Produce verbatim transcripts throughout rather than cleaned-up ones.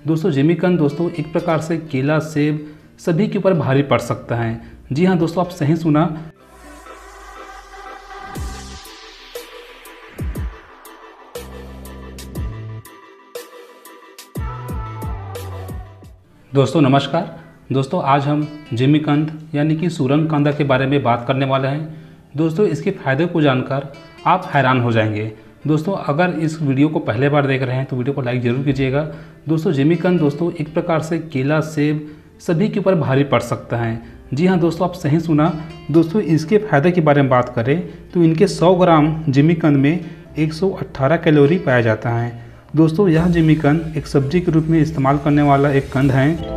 दोस्तों जिमीकंद दोस्तों एक प्रकार से केला, सेब सभी के ऊपर भारी पड़ सकता है। जी हाँ दोस्तों, आप सही सुना। दोस्तों नमस्कार। दोस्तों आज हम जिमीकंद यानी कि सूरनकांदा के बारे में बात करने वाले हैं। दोस्तों इसके फ़ायदे को जानकर आप हैरान हो जाएंगे। दोस्तों अगर इस वीडियो को पहले बार देख रहे हैं तो वीडियो को लाइक ज़रूर कीजिएगा। दोस्तों जिमीकंद दोस्तों एक प्रकार से केला, सेब सभी के ऊपर भारी पड़ सकता है। जी हाँ दोस्तों, आप सही सुना। दोस्तों इसके फ़ायदे के बारे में बात करें तो इनके सौ ग्राम जिमीकंद में एक सौ अठारह कैलोरी पाया जाता है। दोस्तों यह जिमीकंद एक सब्जी के रूप में इस्तेमाल करने वाला एक कंद है।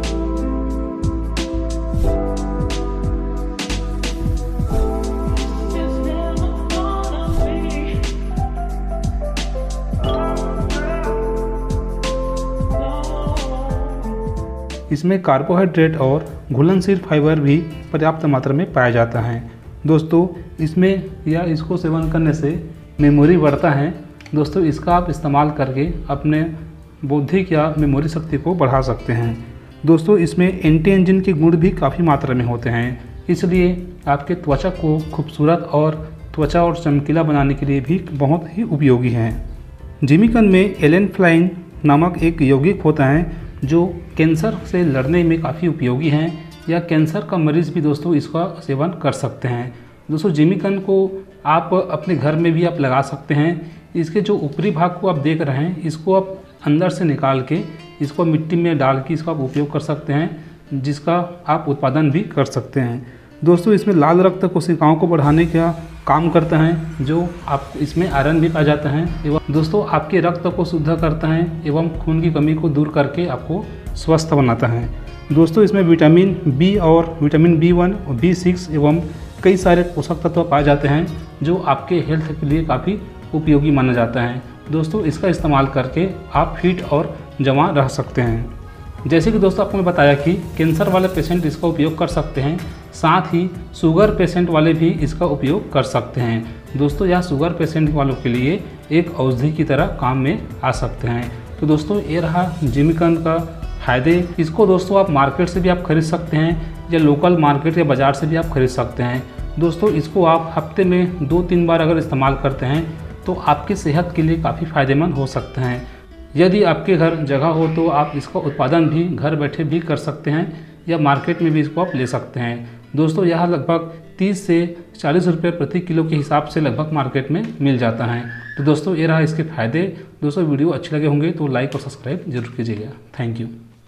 इसमें कार्बोहाइड्रेट और घुलनशील फाइबर भी पर्याप्त मात्रा में पाया जाता है। दोस्तों इसमें या इसको सेवन करने से मेमोरी बढ़ता है। दोस्तों इसका आप इस्तेमाल करके अपने बौद्धिक या मेमोरी शक्ति को बढ़ा सकते हैं। दोस्तों इसमें एंटी एजिंग के गुण भी काफ़ी मात्रा में होते हैं, इसलिए आपके त्वचा को खूबसूरत और त्वचा और चमकीला बनाने के लिए भी बहुत ही उपयोगी है। जिमीकंद में एलेनफ्लाइन नामक एक यौगिक होता है जो कैंसर से लड़ने में काफ़ी उपयोगी हैं, या कैंसर का मरीज भी दोस्तों इसका सेवन कर सकते हैं। दोस्तों जिमीकंद को आप अपने घर में भी आप लगा सकते हैं। इसके जो ऊपरी भाग को आप देख रहे हैं, इसको आप अंदर से निकाल के इसको मिट्टी में डाल के इसका आप उपयोग कर सकते हैं, जिसका आप उत्पादन भी कर सकते हैं। दोस्तों इसमें लाल रक्त कोशिकाओं को बढ़ाने का काम करता है, जो आप इसमें आयरन भी पाया जाता है, एवं दोस्तों आपके रक्त को शुद्ध करता है एवं खून की कमी को दूर करके आपको स्वस्थ बनाता है। दोस्तों इसमें विटामिन बी और विटामिन बी वन और बी सिक्स एवं कई सारे पोषक तत्व पाए जाते हैं, जो आपके हेल्थ के लिए काफ़ी उपयोगी माना जाता है। दोस्तों इसका इस्तेमाल करके आप फिट और जवान रह सकते हैं। जैसे कि दोस्तों आपको मैं बताया कि कैंसर वाले पेशेंट इसका उपयोग कर सकते हैं, साथ ही शुगर पेशेंट वाले भी इसका उपयोग कर सकते हैं। दोस्तों यह शुगर पेशेंट वालों के लिए एक औषधि की तरह काम में आ सकते हैं। तो दोस्तों ये रहा जिमीकंद का फ़ायदे। इसको दोस्तों आप मार्केट से भी आप खरीद सकते हैं, या लोकल मार्केट या बाज़ार से भी आप खरीद सकते हैं। दोस्तों इसको आप हफ्ते में दो तीन बार अगर इस्तेमाल करते हैं तो आपकी सेहत के लिए काफ़ी फ़ायदेमंद हो सकते हैं। यदि आपके घर जगह हो तो आप इसका उत्पादन भी घर बैठे भी कर सकते हैं, या मार्केट में भी इसको आप ले सकते हैं। दोस्तों यह लगभग तीस से चालीस रुपये प्रति किलो के हिसाब से लगभग मार्केट में मिल जाता है। तो दोस्तों ये रहा इसके फ़ायदे। दोस्तों वीडियो अच्छे लगे होंगे तो लाइक और सब्सक्राइब जरूर कीजिएगा। Thank you.